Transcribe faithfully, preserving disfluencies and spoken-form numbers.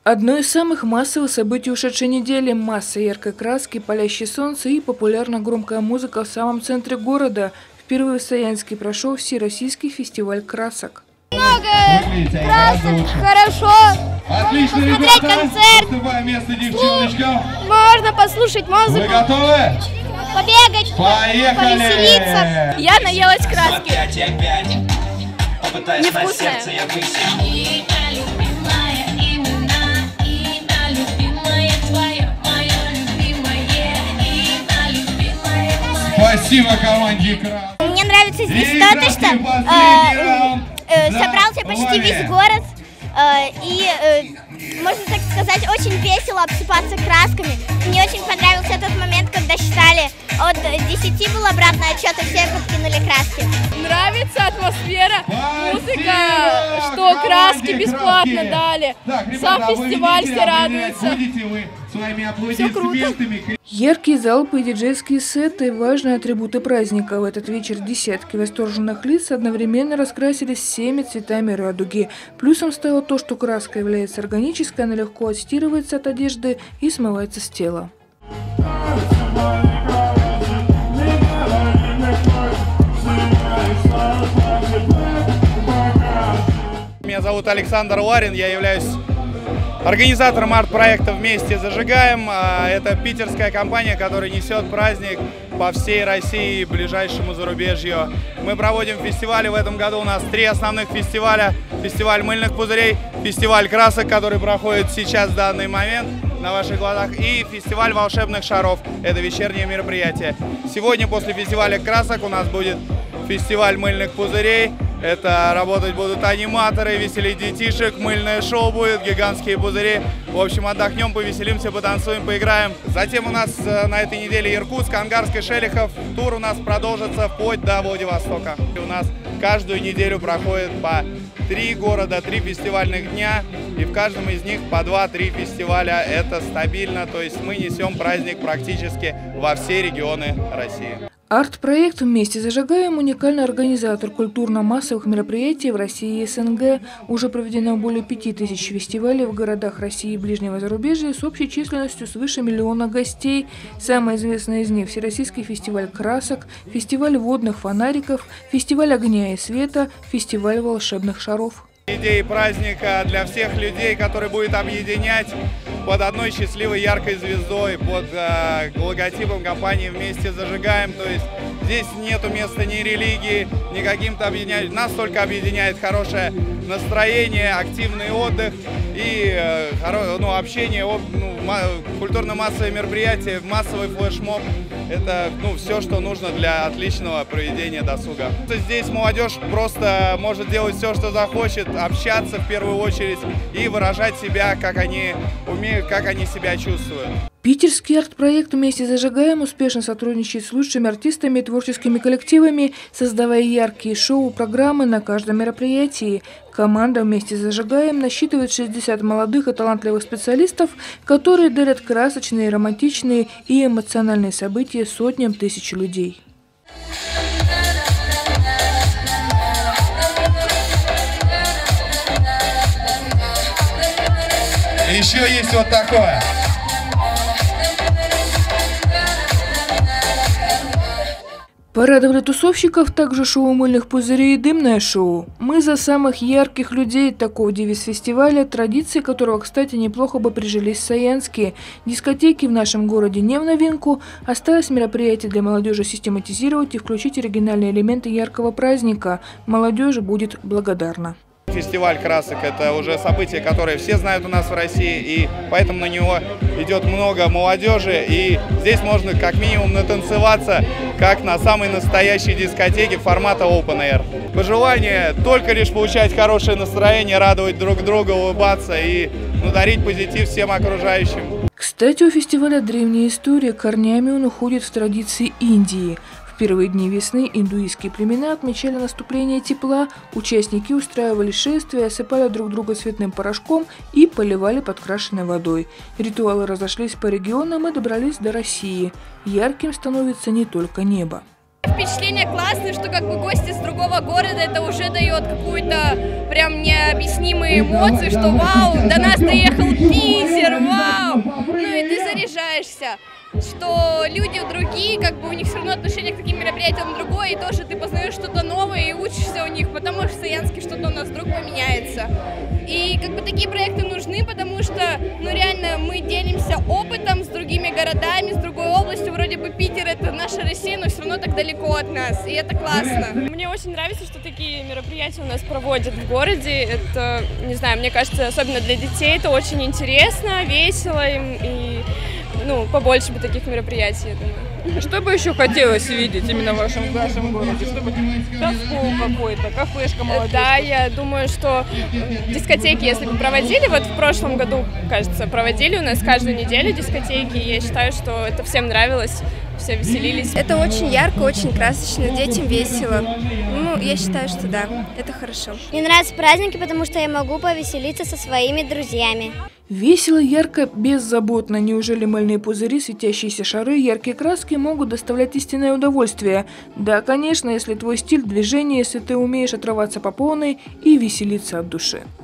Одно из самых массовых событий ушедшей недели – масса яркой краски, палящее солнце и популярная громкая музыка в самом центре города. Впервые в Саянске прошел Всероссийский фестиваль красок. Много красок, хорошо. Отлично, можно ребята. Концерт. Место, девчоночка. Можно послушать музыку. Вы готовы? Побегать, Поехали. повеселиться. Я наелась краски. Невкусная. Спасибо команде «Красок». Мне нравится здесь то, что э, э, собрался почти весь город. Э, и, э, можно так сказать, очень весело обсыпаться красками. Мне очень понравился тот момент, когда считали от десяти был обратный отчет, и все подкинули краски. Нравится атмосфера, музыка, что краски бесплатно дали. Так, ребята, Сам а фестиваль, видите, все радуются. Все круто. Яркие залпы и диджейские сеты – важные атрибуты праздника. В этот вечер десятки восторженных лиц одновременно раскрасились всеми цветами радуги. Плюсом стало то, что краска является органической, она легко отстирывается от одежды и смывается с тела. Меня зовут Александр Ларин, я являюсь организатором арт-проекта «Вместе зажигаем». Это питерская компания, которая несет праздник по всей России и ближайшему зарубежью. Мы проводим фестивали. В этом году у нас три основных фестиваля. Фестиваль мыльных пузырей, фестиваль красок, который проходит сейчас в данный момент на ваших глазах, и фестиваль волшебных шаров. Это вечернее мероприятие. Сегодня после фестиваля красок у нас будет фестиваль мыльных пузырей. Это работать будут аниматоры, веселить детишек, мыльное шоу будет, гигантские пузыри. В общем, отдохнем, повеселимся, потанцуем, поиграем. Затем у нас на этой неделе Иркутск, Ангарск, Шелихов. Тур у нас продолжится вплоть до Владивостока. У нас каждую неделю проходит по три города, три фестивальных дня. И в каждом из них по два-три фестиваля. Это стабильно, то есть мы несем праздник практически во все регионы России. Арт-проект «Вместе зажигаем» – уникальный организатор культурно-массовых мероприятий в России и СНГ. Уже проведено более пяти тысяч фестивалей в городах России и ближнего зарубежья с общей численностью свыше миллиона гостей. Самый известный из них – Всероссийский фестиваль красок, фестиваль водных фонариков, фестиваль огня и света, фестиваль волшебных шаров. Идея праздника для всех людей, который будет объединять под одной счастливой яркой звездой, под э, логотипом компании «Вместе зажигаем». То есть здесь нету места ни религии, ни каким-то объединяющим. Нас только объединяет хорошее настроение, активный отдых и э, хоро, ну, общение, ну, культурно-массовые мероприятия, массовый флешмоб. Это ну, все, что нужно для отличного проведения досуга. Здесь молодежь просто может делать все, что захочет, общаться в первую очередь и выражать себя, как они умеют, как они себя чувствуют. Питерский арт-проект «Вместе зажигаем» успешно сотрудничает с лучшими артистами и творческими коллективами, создавая яркие шоу-программы на каждом мероприятии. Команда «Вместе зажигаем» насчитывает шестьдесят молодых и талантливых специалистов, которые дарят красочные, романтичные и эмоциональные события сотням тысяч людей. Еще есть вот такое. Порадовали тусовщиков также шоу мыльных пузырей и дымное шоу. Мы за самых ярких людей, таков девиз фестиваля, традиции которого, кстати, неплохо бы прижились в Саянске. Дискотеки в нашем городе не в новинку. Осталось мероприятие для молодежи систематизировать и включить оригинальные элементы яркого праздника. Молодежь будет благодарна. Фестиваль красок – это уже событие, которое все знают у нас в России, и поэтому на него идет много молодежи, и здесь можно как минимум натанцеваться, как на самой настоящей дискотеке формата Open Air. Пожелание только лишь получать хорошее настроение, радовать друг друга, улыбаться и ну, дарить позитив всем окружающим. Кстати, у фестиваля древняя история, корнями он уходит в традиции Индии. В первые дни весны индуистские племена отмечали наступление тепла, участники устраивали шествия, осыпали друг друга цветным порошком и поливали подкрашенной водой. Ритуалы разошлись по регионам и добрались до России. Ярким становится не только небо. впечатления классные, что как бы гости с другого города, это уже дает какую-то прям необъяснимые эмоции, что вау, до нас доехал Питер, вау! Ну и ты заряжаешься, что люди другие, как бы у них все равно отношение к таким мероприятиям другое, и тоже ты познаешь что-то новое и учишься у них, потому что в Саянске что-то у нас вдруг поменяется. И как бы такие проекты нужны, потому что, ну реально, мы делимся опытом с другими городами, с другой областью. Вроде бы Питер — это наша Россия, но все равно так далеко от нас, и это классно. Мне очень нравится, что такие мероприятия у нас проводят в городе. Это, не знаю, мне кажется, особенно для детей это очень интересно, весело им, и ну, побольше бы таких мероприятий, я думаю. Что бы еще хотелось видеть именно в вашем, в вашем городе? Чтобы танцпол какой-то, кафешка молодежь? Да, я думаю, что дискотеки, если бы проводили, вот в прошлом году, кажется, проводили у нас каждую неделю дискотеки, и я считаю, что это всем нравилось, все веселились. Это очень ярко, очень красочно, детям весело. Ну, я считаю, что да, это хорошо. Мне нравятся праздники, потому что я могу повеселиться со своими друзьями. Весело, ярко, беззаботно. Неужели мыльные пузыри, светящиеся шары, яркие краски могут доставлять истинное удовольствие? Да, конечно, если твой стиль движения, если ты умеешь отрываться по полной и веселиться от души.